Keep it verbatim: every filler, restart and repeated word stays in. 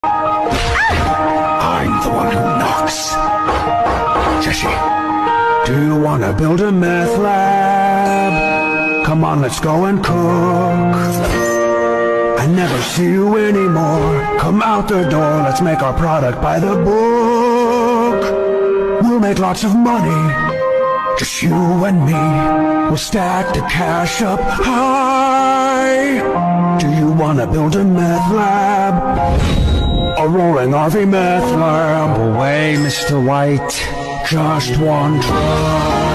I'm the one who knocks. Jesse, do you wanna build a meth lab? Come on, let's go and cook. I never see you anymore. Come out the door, let's make our product by the book. We'll make lots of money, just you and me. We'll stack the cash up high. Do you wanna build a meth lab? A rolling R V meth lab? Away, Mister White, just one try.